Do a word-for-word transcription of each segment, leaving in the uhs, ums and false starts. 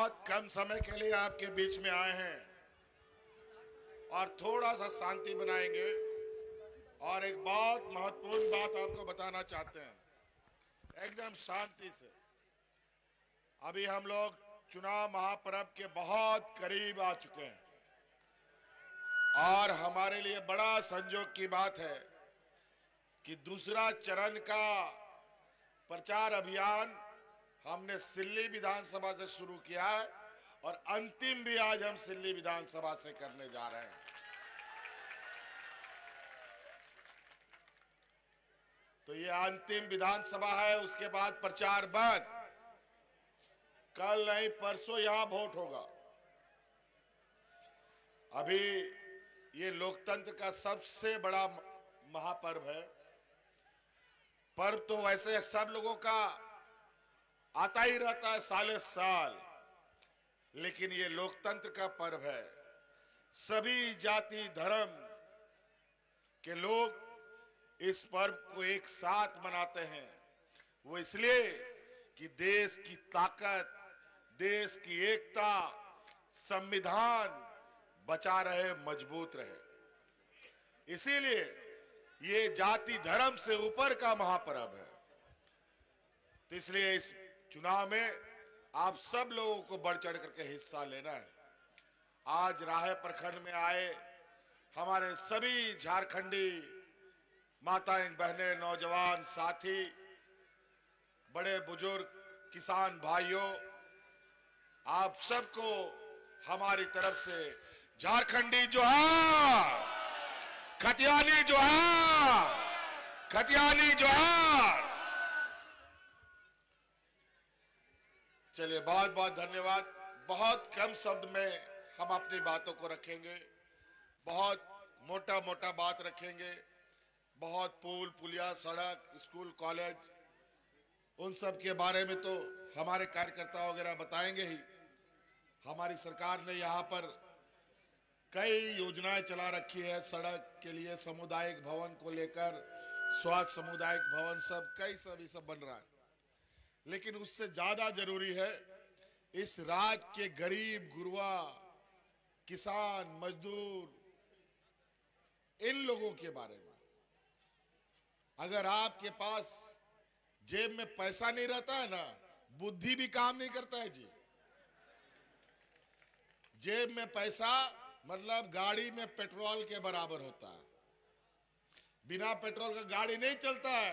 बहुत कम समय के लिए आपके बीच में आए हैं और थोड़ा सा शांति बनाएंगे और एक बहुत महत्वपूर्ण बात आपको बताना चाहते हैं एकदम शांति से। अभी हम लोग चुनाव महापर्व के बहुत करीब आ चुके हैं और हमारे लिए बड़ा संयोग की बात है कि दूसरा चरण का प्रचार अभियान हमने सिल्ली विधानसभा से शुरू किया है और अंतिम भी आज हम सिल्ली विधानसभा से करने जा रहे हैं। तो ये अंतिम विधानसभा है, उसके बाद प्रचार बंद। कल नहीं परसों यहां वोट होगा। अभी ये लोकतंत्र का सबसे बड़ा महापर्व है। पर्व तो वैसे सब लोगों का आता ही रहता है साले साल, लेकिन ये लोकतंत्र का पर्व है। सभी जाति धर्म के लोग इस पर्व को एक साथ मनाते हैं। वो इसलिए कि देश की ताकत, देश की एकता, संविधान बचा रहे, मजबूत रहे। इसीलिए ये जाति धर्म से ऊपर का महापर्व है। तो इसलिए इस चुनाव में आप सब लोगों को बढ़ चढ़ करके हिस्सा लेना है। आज राहे प्रखंड में आए हमारे सभी झारखंडी माताएं, बहनें, नौजवान साथी, बड़े बुजुर्ग, किसान भाइयों, आप सबको हमारी तरफ से झारखंडी जोहार, खतियानी जोहार, खतियानी जोहार। चलिए, बहुत बहुत धन्यवाद। बहुत कम शब्द में हम अपनी बातों को रखेंगे, बहुत मोटा मोटा बात रखेंगे। बहुत पुल पुलिया, सड़क, स्कूल, कॉलेज, उन सब के बारे में तो हमारे कार्यकर्ता वगैरह बताएंगे ही। हमारी सरकार ने यहाँ पर कई योजनाएं चला रखी है सड़क के लिए, सामुदायिक भवन को लेकर, स्वास्थ्य सामुदायिक भवन, सब कई सब ये सब बन रहा है। लेकिन उससे ज्यादा जरूरी है इस राज्य के गरीब गुरबा, किसान, मजदूर, इन लोगों के बारे में। अगर आपके पास जेब में पैसा नहीं रहता है ना, बुद्धि भी काम नहीं करता है जी। जेब में पैसा मतलब गाड़ी में पेट्रोल के बराबर होता है। बिना पेट्रोल का गाड़ी नहीं चलता है।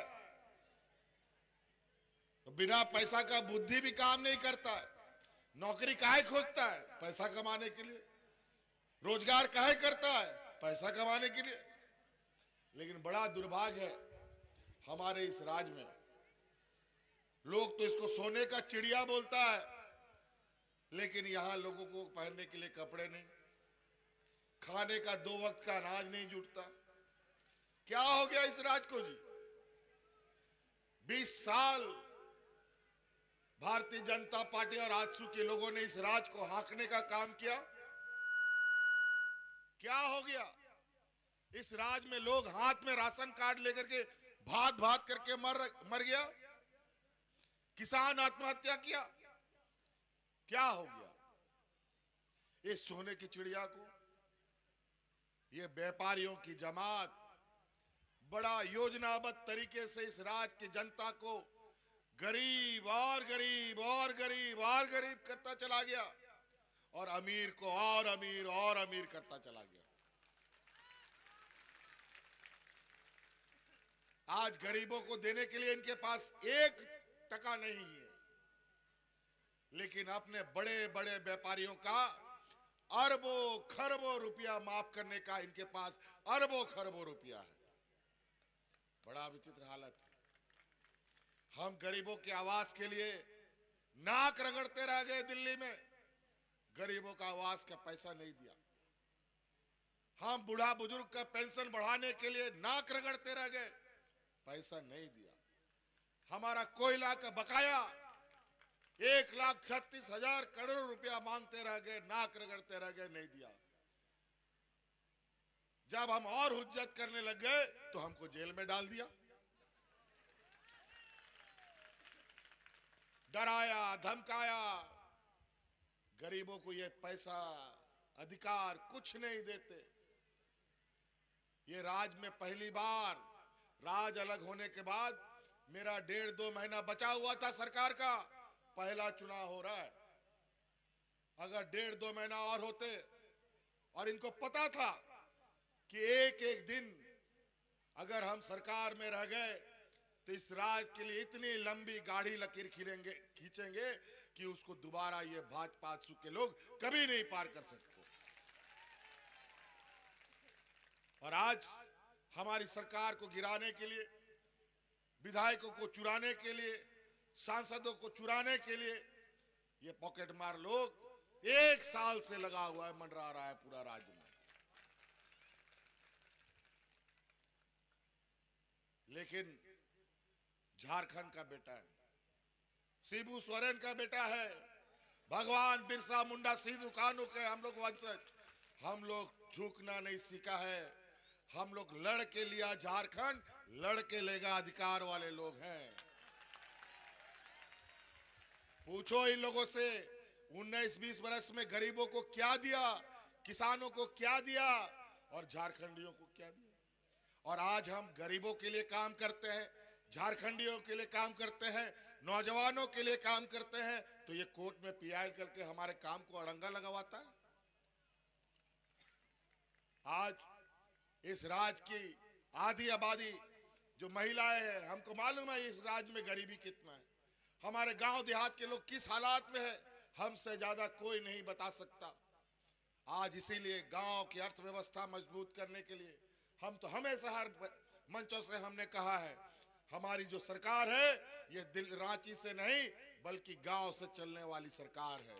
तो बिना पैसा का बुद्धि भी काम नहीं करता है। नौकरी काहे खोजता है? पैसा कमाने के लिए। रोजगार काहे करता है? पैसा कमाने के लिए। लेकिन बड़ा दुर्भाग्य है हमारे इस राज्य में, लोग तो इसको सोने का चिड़िया बोलता है, लेकिन यहां लोगों को पहनने के लिए कपड़े नहीं, खाने का दो वक्त का अनाज नहीं जुटता। क्या हो गया इस राज्य को जी? बीस साल भारतीय जनता पार्टी और आजसू के लोगों ने इस राज्य को हाँकने का काम किया। क्या हो गया? इस राज्य में लोग हाथ में राशन कार्ड लेकर के भात भात करके मर मर गया। किसान आत्महत्या किया। क्या हो गया? इस सोने की चिड़िया को ये व्यापारियों की जमात बड़ा योजनाबद्ध तरीके से इस राज्य की जनता को गरीब और गरीब और गरीब और गरीब करता चला गया और अमीर को और अमीर और अमीर करता चला गया। आज गरीबों को देने के लिए इनके पास एक टका नहीं है, लेकिन अपने बड़े बड़े व्यापारियों का अरबों खरबों रुपया माफ करने का इनके पास अरबों खरबों रुपया है। बड़ा विचित्र हालत है। हम गरीबों की आवाज के लिए नाक रगड़ते रह गए दिल्ली में, गरीबों का आवाज का पैसा नहीं दिया। हम बूढ़ा बुजुर्ग का पेंशन बढ़ाने के लिए नाक रगड़ते रह गए, पैसा नहीं दिया। हमारा कोयला का बकाया एक लाख छत्तीस हजार करोड़ रुपया मांगते रह गए, नाक रगड़ते रह गए, नहीं दिया। जब हम और हुज्जत करने लग गए तो हमको जेल में डाल दिया। डराया, धमकाया, गरीबों को ये पैसा अधिकार कुछ नहीं देते। ये राज में पहली बार, राज अलग होने के बाद मेरा डेढ़ दो महीना बचा हुआ था सरकार का, पहला चुनाव हो रहा है। अगर डेढ़ दो महीना और होते और इनको पता था कि एक एक दिन अगर हम सरकार में रह गए तो इस राज के लिए इतनी लंबी गाड़ी लकीर खींचेंगे खींचेंगे कि उसको दोबारा ये भाजपा के लोग कभी नहीं पार कर सकते। और आज हमारी सरकार को गिराने के लिए, विधायकों को चुराने के लिए, सांसदों को चुराने के लिए ये पॉकेट मार लोग एक साल से लगा हुआ है, मंडरा रहा है पूरा राज्य में। लेकिन झारखंड का बेटा है, शिबू सोरेन का बेटा है, भगवान बिरसा मुंडा सिद्धू कानू के हम लोग वंशज, हम लोग झुकना नहीं सीखा है। हम लोग लड़ के लिया झारखंड, लड़ के लेगा अधिकार वाले लोग हैं। पूछो इन लोगों से उन्नीस बीस वर्ष में गरीबों को क्या दिया, किसानों को क्या दिया और झारखंडियों को क्या दिया। और आज हम गरीबों के लिए काम करते हैं, झारखंडियों के लिए काम करते हैं, नौजवानों के लिए काम करते हैं, तो ये कोर्ट में पीआई करके हमारे काम को अड़ंगा लगवाता है। आज इस राज्य की आधी आबादी जो महिलाएं हैं, हमको मालूम है इस राज्य में गरीबी कितना है, हमारे गांव देहात के लोग किस हालात में है, हमसे ज्यादा कोई नहीं बता सकता। आज इसीलिए गांव की अर्थव्यवस्था मजबूत करने के लिए हम तो हमेशा हर मंचों से हमने कहा है, हमारी जो सरकार है ये दिल रांची से नहीं बल्कि गांव से चलने वाली सरकार है।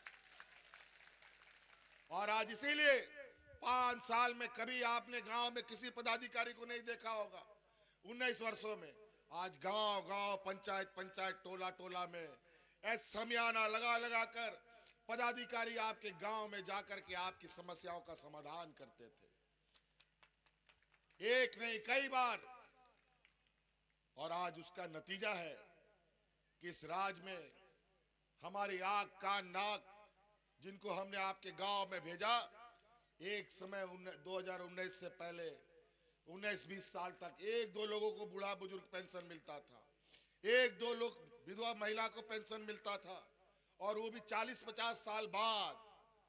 और आज इसीलिए पांच साल में कभी आपने गांव में किसी पदाधिकारी को नहीं देखा होगा। उन्नीस वर्षों में आज गांव गांव, पंचायत पंचायत, टोला टोला में ऐसा समियाना लगा लगा कर पदाधिकारी आपके गांव में जाकर के आपकी समस्याओं का समाधान करते थे, एक नहीं कई बार। और आज उसका नतीजा है कि इस राज्य में हमारी आंख कान नाक जिनको हमने आपके गांव में भेजा, एक समय दो हज़ार उन्नीस से पहले उन्नीस बीस साल तक एक दो लोगों को बूढ़ा बुजुर्ग पेंशन मिलता था, एक दो लोग विधवा महिला को पेंशन मिलता था, और वो भी चालीस पचास साल बाद।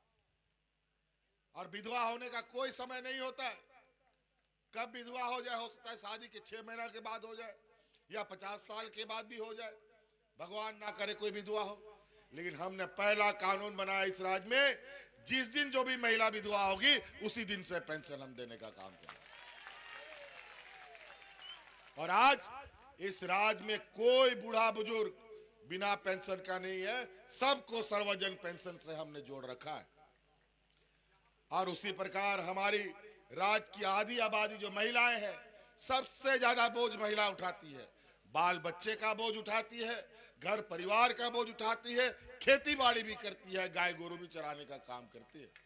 और विधवा होने का कोई समय नहीं होता है, कब विधवा हो जाए, हो सकता है शादी के छह महीना के बाद हो जाए या पचास साल के बाद भी हो जाए, भगवान ना करे कोई विधवा हो। लेकिन हमने पहला कानून बनाया इस राज्य में, जिस दिन जो भी महिला विधवा होगी उसी दिन से पेंशन हम देने का काम करें। और आज इस राज्य में कोई बूढ़ा बुजुर्ग बिना पेंशन का नहीं है, सबको सर्वजन पेंशन से हमने जोड़ रखा है। और उसी प्रकार हमारी राज्य की आधी आबादी जो महिलाएं हैं, सबसे ज्यादा बोझ महिला उठाती है, बाल बच्चे का बोझ उठाती है, घर परिवार का बोझ उठाती है, खेती बाड़ी भी करती है, गाय गोरू भी चराने का काम करती है।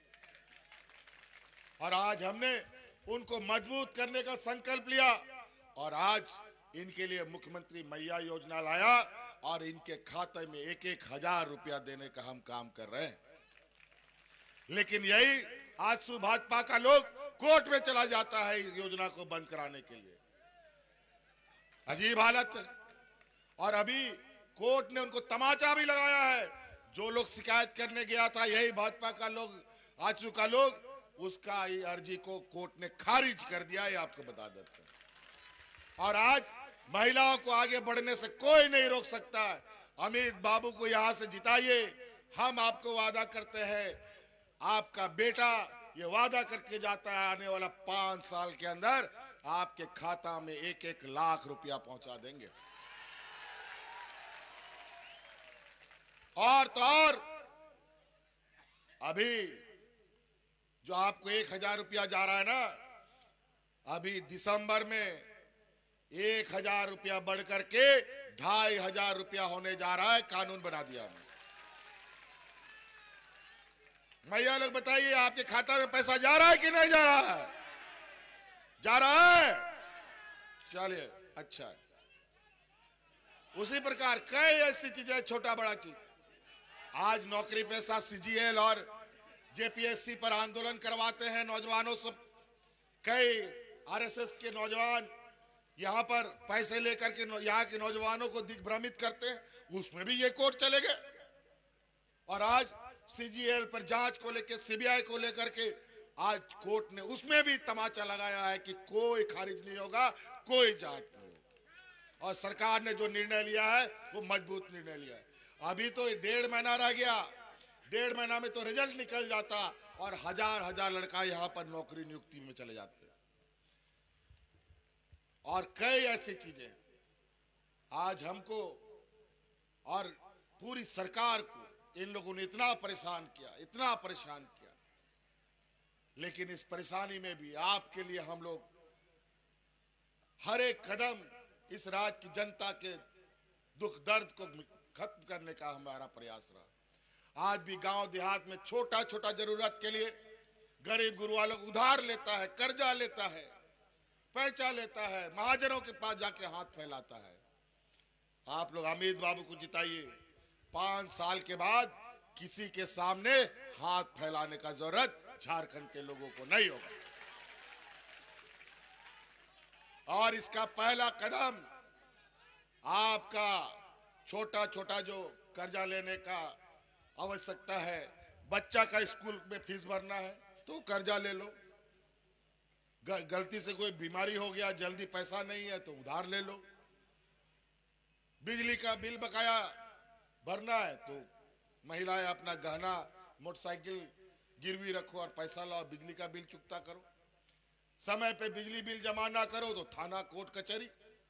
और आज हमने उनको मजबूत करने का संकल्प लिया और आज इनके लिए मुख्यमंत्री मैया योजना लाया और इनके खाते में एक एक हजार रुपया देने का हम काम कर रहे हैं। लेकिन यही आजसू भाजपा का लोग कोर्ट में चला जाता है इस योजना को बंद कराने के लिए, अजीब हालत है। और अभी कोर्ट ने उनको तमाचा भी लगाया है, जो लोग शिकायत करने गया था यही भाजपा का लोग, आजसू का लोग, उसका ये अर्जी को कोर्ट ने खारिज कर दिया, ये आपको बता देते हैं। और आज महिलाओं को आगे बढ़ने से कोई नहीं रोक सकता है। अमित बाबू को यहां से जिताइए, हम आपको वादा करते हैं, आपका बेटा ये वादा करके जाता है आने वाला पांच साल के अंदर आपके खाता में एक एक लाख रुपया पहुंचा देंगे। और तो और अभी जो आपको एक हजार रुपया जा रहा है ना, अभी दिसंबर में एक हजार रुपया बढ़ करके ढाई हजार रुपया होने जा रहा है, कानून बना दिया हमने। भैया लोग बताइए, आपके खाता में पैसा जा रहा है कि नहीं जा रहा है? जा रहा है, चलिए अच्छा है। उसी प्रकार कई ऐसी चीजें, छोटा बड़ा चीज, आज नौकरी पेशा सीजीएल और जेपीएससी पर आंदोलन करवाते हैं नौजवानों से। कई आरएसएस के नौजवान यहाँ पर पैसे लेकर के यहाँ के नौजवानों को दिग्भ्रमित करते हैं, उसमें भी ये कोर्ट चले गए। और आज सीजीएल पर जांच को लेकर, सीबीआई को लेकर के आज कोर्ट ने उसमें भी तमाचा लगाया है कि कोई खारिज नहीं होगा, कोई जांच नहीं होगी। और सरकार ने जो निर्णय लिया है वो मजबूत निर्णय लिया है। अभी तो डेढ़ महीना रह गया, डेढ़ महीना में तो रिजल्ट निकल जाता और हजार हजार लड़का यहाँ पर नौकरी नियुक्ति में चले जाते। और कई ऐसी चीजें आज हमको और पूरी सरकार को इन लोगों ने इतना परेशान किया, इतना परेशान किया, लेकिन इस परेशानी में भी आपके लिए हम लोग हर एक कदम इस राज्य की जनता के दुख दर्द को खत्म करने का हमारा प्रयास रहा। आज भी गांव देहात में छोटा छोटा जरूरत के लिए गरीब गुरुआ लोग उधार लेता है, कर्जा लेता है, पैसा लेता है, महाजनों के पास जाके हाथ फैलाता है। आप लोग अमित बाबू को जिताइए, पांच साल के बाद किसी के सामने हाथ फैलाने का जरूरत झारखंड के लोगों को नहीं होगा। और इसका पहला कदम आपका छोटा छोटा जो कर्जा लेने का आवश्यकता है, बच्चा का स्कूल में फीस भरना है तो कर्जा ले लो, गलती से कोई बीमारी हो गया, जल्दी पैसा नहीं है तो उधार ले लो, बिजली का बिल बकाया भरना है तो महिलाएं अपना गहना मोटरसाइकिल गिरवी रखो और पैसा लाओ, बिजली का बिल चुकता करो। समय पे बिजली बिल जमा ना करो तो थाना कोर्ट कचहरी।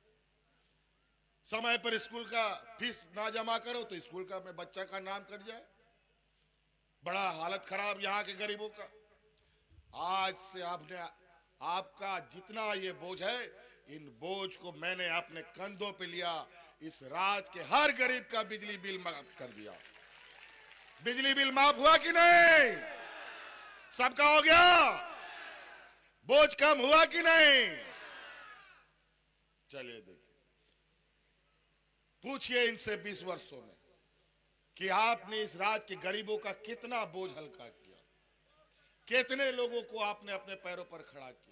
समय पर स्कूल का फीस ना जमा करो तो स्कूल का में बच्चा का नाम कट जाए। बड़ा हालत खराब यहाँ के गरीबों का। आज से आपने आपका जितना ये बोझ है, इन बोझ को मैंने अपने कंधों पे लिया। इस राज्य के हर गरीब का बिजली बिल माफ कर दिया। बिजली बिल माफ हुआ कि नहीं? सबका हो गया? बोझ कम हुआ कि नहीं? चलिए देखिए, पूछिए इनसे बीस वर्षों में कि आपने इस राज्य के गरीबों का कितना बोझ हल्का किया, कितने लोगों को आपने अपने पैरों पर खड़ा किया।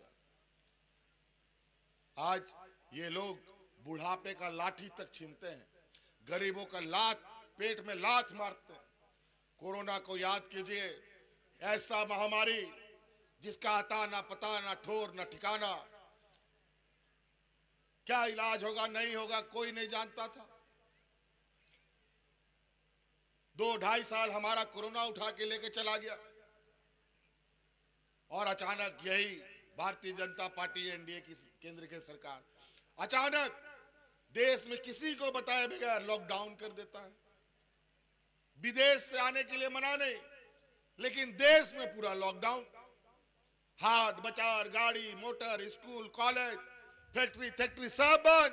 आज ये लोग बुढ़ापे का लाठी तक छीनते हैं, गरीबों का लात पेट में लात मारते हैं। कोरोना को याद कीजिए, ऐसा महामारी जिसका आता ना पता, ना ठोर, ना ठिकाना, क्या इलाज होगा नहीं होगा कोई नहीं जानता था। दो ढाई साल हमारा कोरोना उठा के लेके चला गया और अचानक यही भारतीय जनता पार्टी एनडीए की केंद्र की सरकार अचानक देश में किसी को बताए बगैर लॉकडाउन कर देता है। विदेश से आने के लिए मना नहीं, लेकिन देश में पूरा लॉकडाउन। हाट बाजार, गाड़ी मोटर, स्कूल कॉलेज, फैक्ट्री फैक्ट्री सब बंद।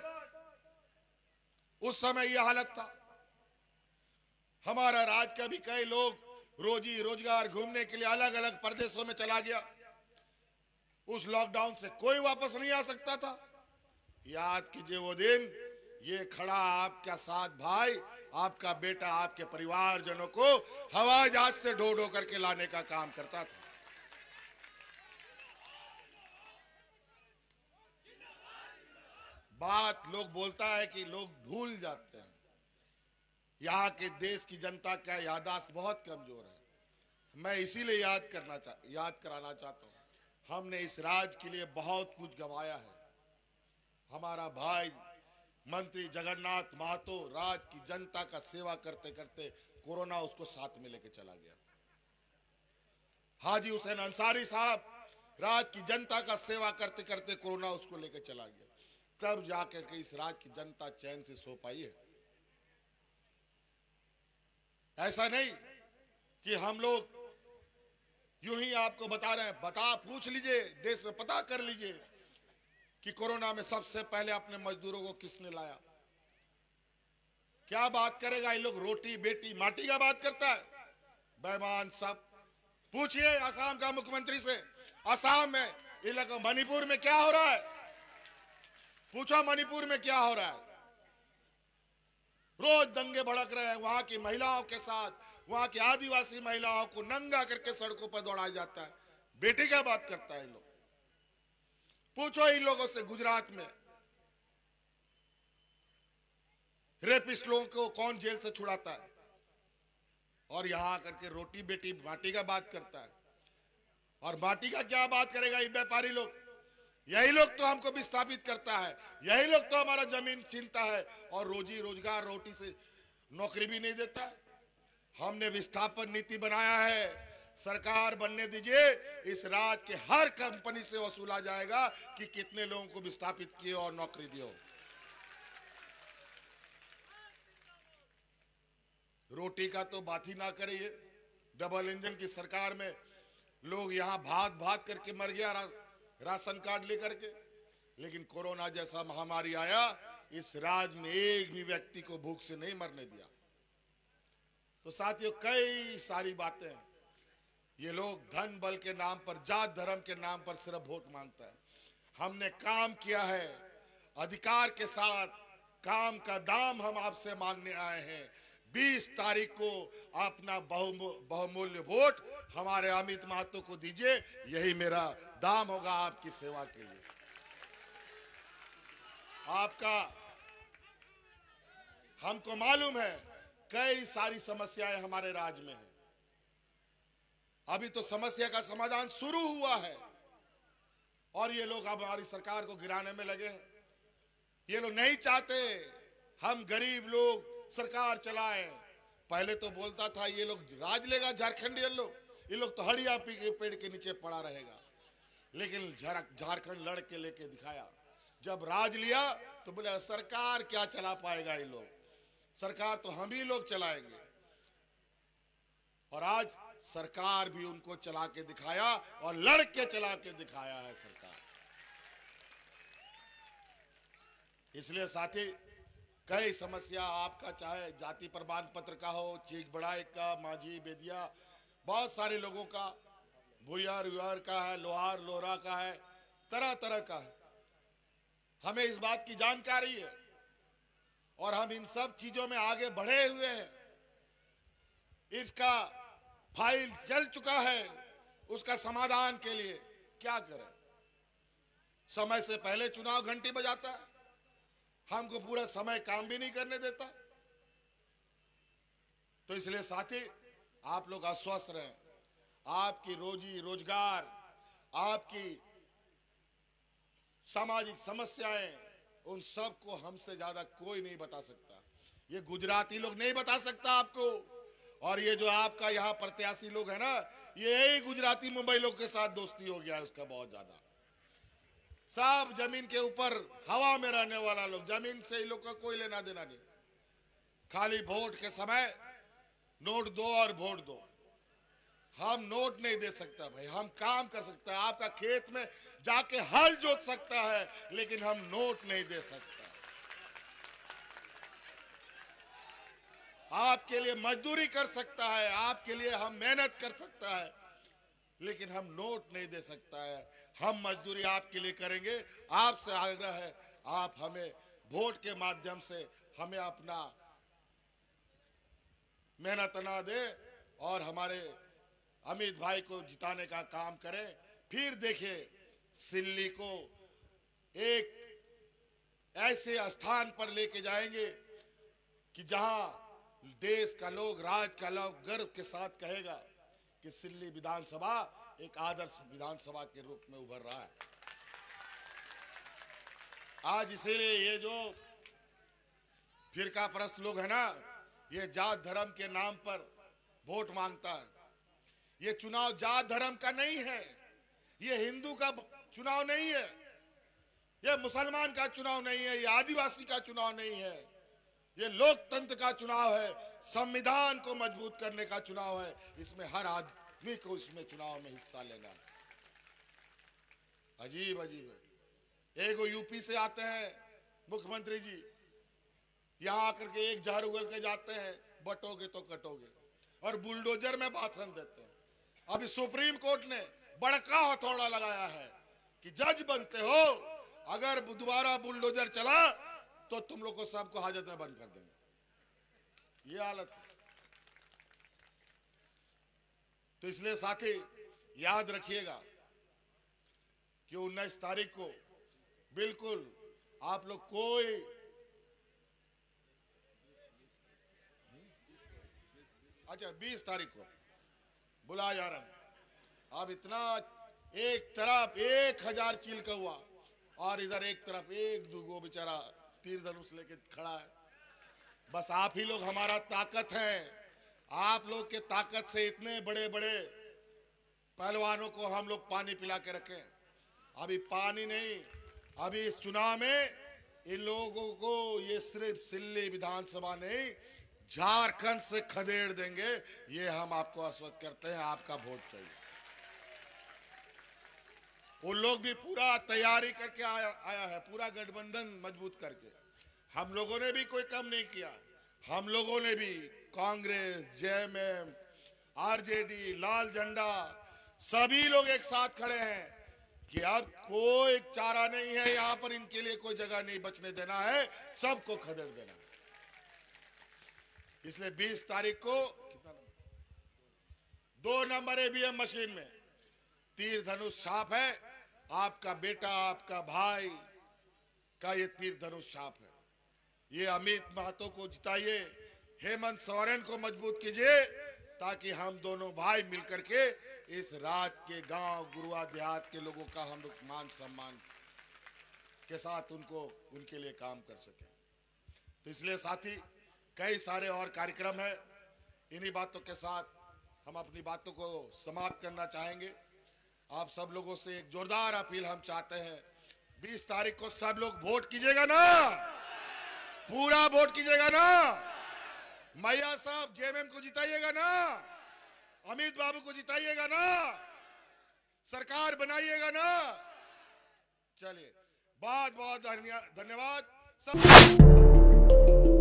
उस समय यह हालत था। हमारा राज्य का भी कई लोग रोजी रोजगार घूमने के लिए अलग अलग प्रदेशों में चला गया। उस लॉकडाउन से कोई वापस नहीं आ सकता था। याद कीजिए वो दिन, ये खड़ा आपका साथ भाई, आपका बेटा, आपके परिवारजनों को हवाई जहाज से ढो ढो करके लाने का काम करता था। बात लोग बोलता है कि लोग भूल जाते हैं। यहाँ के देश की जनता का याददाश्त बहुत कमजोर है। मैं इसीलिए याद करना चाह याद कराना चाहता हूँ, हमने इस राज्य के लिए बहुत कुछ गंवाया है। हमारा भाई मंत्री जगन्नाथ महतो राज्य की जनता का सेवा करते करते कोरोना उसको साथ में लेके चला गया। हाजी हुसैन अंसारी साहब राज्य की जनता का सेवा करते करते कोरोना उसको लेके चला गया। तब जाकर के इस राज्य की जनता चैन से सो पाई है। ऐसा नहीं कि हम लोग यूं ही आपको बता रहे हैं। बता पूछ लीजिए, देश में पता कर लीजिए कि कोरोना में सबसे पहले अपने मजदूरों को किसने लाया। क्या बात करेगा ये लोग, रोटी बेटी माटी का बात करता है, बेईमान सब। पूछिए असम का मुख्यमंत्री से, असम में इलाका मणिपुर में क्या हो रहा है, पूछो मणिपुर में क्या हो रहा है। रोज दंगे भड़क रहे हैं, वहां की महिलाओं के साथ, वहां की आदिवासी महिलाओं को नंगा करके सड़कों पर दौड़ाया जाता है। बेटी क्या बात करता है इन लोग? पूछो इन लोगों से, गुजरात में रेपिस्ट लोगों को कौन जेल से छुड़ाता है? और यहां आकर के रोटी बेटी माटी का बात करता है। और माटी का क्या बात करेगा ये व्यापारी लोग? यही लोग तो हमको विस्थापित करता है, यही लोग तो हमारा जमीन छीनता है और रोजी रोजगार रोटी से नौकरी भी नहीं देता है। हमने विस्थापन नीति बनाया है, सरकार बनने दीजिए, इस राज्य के हर कंपनी से वसूला जाएगा कि कितने लोगों को विस्थापित किए और नौकरी दियो। रोटी का तो बात ही ना करिए। डबल इंजन की सरकार में लोग यहां भाग भाग करके मर गया रा, राशन कार्ड लेकर के, लेकिन कोरोना जैसा महामारी आया, इस राज्य में एक भी व्यक्ति को भूख से नहीं मरने दिया। तो साथियों, कई सारी बातें हैं। ये लोग धन बल के नाम पर, जात धर्म के नाम पर सिर्फ वोट मांगता है। हमने काम किया है अधिकार के साथ, काम का दाम हम आपसे मांगने आए हैं। बीस तारीख को अपना बहुमूल्य वोट हमारे अमित महतो को दीजिए, यही मेरा दाम होगा आपकी सेवा के लिए। आपका, हमको मालूम है कई सारी समस्याएं हमारे राज्य में हैं। अभी तो समस्या का समाधान शुरू हुआ है और ये लोग अब हमारी सरकार को गिराने में लगे हैं। ये लोग नहीं चाहते हम गरीब लोग सरकार चलाएं। पहले तो बोलता था ये लोग राज लेगा झारखंडी लोग, ये लोग तो हड़िया पी के पेड़ के नीचे पड़ा रहेगा। लेकिन झारखंड लड़ के लेके दिखाया, जब राज लिया तो बोले सरकार क्या चला पाएगा ये लोग, सरकार तो हम ही लोग चलाएंगे। और आज सरकार भी उनको चला के दिखाया और लड़ के चला के दिखाया है सरकार। इसलिए साथी, कई समस्या आपका, चाहे जाति प्रमाण पत्र का हो, चीख बढ़ाई का, माझी बेदिया, बहुत सारे लोगों का, भुयार व्यार का है, लोहार लोहरा का है, तरह तरह का है। हमें इस बात की जानकारी है और हम इन सब चीजों में आगे बढ़े हुए हैं। इसका फाइल चल चुका है, उसका समाधान के लिए क्या करें? समय से पहले चुनाव घंटी बजाता है, हमको पूरा समय काम भी नहीं करने देता। तो इसलिए साथी, आप लोग आश्वस्त रहें, आपकी रोजी रोजगार, आपकी सामाजिक समस्याएं, उन सब को हमसे ज्यादा कोई नहीं बता सकता। ये गुजराती लोग नहीं बता सकता आपको, और ये जो आपका यहाँ प्रत्याशी लोग है ना, ये गुजराती मुंबई लोग के साथ दोस्ती हो गया है उसका बहुत ज्यादा। सब जमीन के ऊपर हवा में रहने वाला लोग, जमीन से इन लोग का कोई लेना देना नहीं। खाली वोट के समय नोट दो और वोट दो। हम नोट नहीं दे सकता भाई, हम काम कर सकते हैं, आपका खेत में जाके हल जोत सकता है, लेकिन हम नोट नहीं दे सकता। आपके लिए मजदूरी कर सकता है, आपके लिए हम मेहनत कर सकता है, लेकिन हम नोट नहीं दे सकता है। हम मजदूरी आपके लिए करेंगे। आपसे आग्रह है, आप हमें वोट के माध्यम से हमें अपना मेहनत ना दे और हमारे अमित भाई को जिताने का काम करें। फिर देखिए, सिल्ली को एक ऐसे स्थान पर लेके जाएंगे कि जहां देश का लोग, राज्य का लोग गर्व के साथ कहेगा कि सिल्ली विधानसभा एक आदर्श विधानसभा के रूप में उभर रहा है। आज इसीलिए ये जो फिरका परस्त लोग है ना, ये जात धर्म के नाम पर वोट मांगता है। ये चुनाव जात धर्म का नहीं है, ये हिंदू का चुनाव नहीं है, ये मुसलमान का चुनाव नहीं है, ये आदिवासी का चुनाव नहीं है, ये लोकतंत्र का चुनाव है, संविधान को मजबूत करने का चुनाव है। इसमें हर आदमी को इसमें चुनाव में हिस्सा लेना है। अजीब अजीब है। एक यूपी से आते हैं मुख्यमंत्री जी, यहां आकर के एक जहर उगल के जाते हैं, बटोगे तो कटोगे, और बुलडोजर में भाषण देते हैं। अभी सुप्रीम कोर्ट ने बड़का हथौड़ा लगाया है कि जज बनते हो, अगर दोबारा बुलडोजर चला तो तुम लोग को सबको हाजत में बंद कर देंगे। ये हालत है। तो इसलिए साथी याद रखिएगा कि उन्नीस तारीख को बिल्कुल आप लोग कोई अच्छा बीस तारीख को बुलाया जा रहा है। अब इतना एक तरफ एक हजार चील का हुआ और इधर एक तरफ एक दुगो बेचारा तीर धनुष लेके खड़ा है। बस आप ही लोग हमारा ताकत है। आप लोग के ताकत से इतने बड़े बड़े पहलवानों को हम लोग पानी पिला के रखे। अभी पानी नहीं, अभी इस चुनाव में इन लोगों को ये सिर्फ सिल्ली विधानसभा नहीं, झारखंड से खदेड़ देंगे। ये हम आपको आश्वस्त करते हैं। आपका वोट चाहिए। उन लोग भी पूरा तैयारी करके आया, आया है, पूरा गठबंधन मजबूत करके। हम लोगों ने भी कोई कम नहीं किया। हम लोगों ने भी कांग्रेस, जेएमएम, आरजेडी, लाल झंडा सभी लोग एक साथ खड़े हैं कि अब कोई चारा नहीं है, यहां पर इनके लिए कोई जगह नहीं बचने देना है, सबको खदेड़ देना है। इसलिए बीस तारीख को कितना नंबर? दो नंबर ईवीएम मशीन में तीर धनुष छाप है। आपका बेटा, आपका भाई का ये तीर धनुष छाप है। ये अमित महतो को जिताइए, हेमंत सोरेन को मजबूत कीजिए, ताकि हम दोनों भाई मिलकर के इस राज्य के गांव गुरुआ देहात के लोगों का हम लोग मान सम्मान के साथ उनको उनके लिए काम कर सके। तो इसलिए साथी कई सारे और कार्यक्रम है। इन्हीं बातों के साथ हम अपनी बातों को समाप्त करना चाहेंगे। आप सब लोगों से एक जोरदार अपील हम चाहते हैं, बीस तारीख को सब लोग वोट कीजिएगा ना, पूरा वोट कीजिएगा ना। मैया साहब जेएमएम को जिताइएगा ना, अमित बाबू को जिताइएगा ना, सरकार बनाइएगा ना। चलिए, बहुत बहुत धन्यवाद सब।